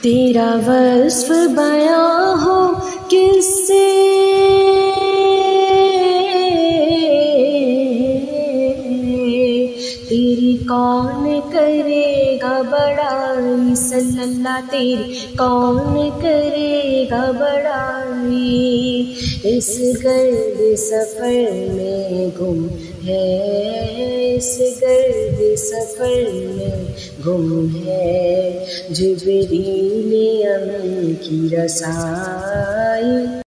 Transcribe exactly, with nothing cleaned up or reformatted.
तेरा वस्फ बयां हो किससे, तेरी कौन करेगा बड़ाई सल्लल्लाह, तेरी कौन करेगा बड़ाई। इस गर्द सफ़र में गुम है, इस गर्द सफ़र में गुम है जिब्रील अमीन की रसाई।